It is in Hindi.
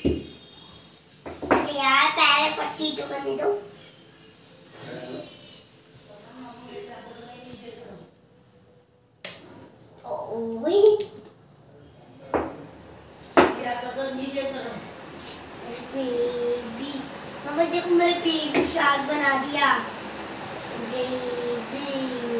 अरे यार पहले पट्टी तो करने दो। ओए बेबी, मम्मा देखो मैं बेबी शार्क बना दिया। बेबी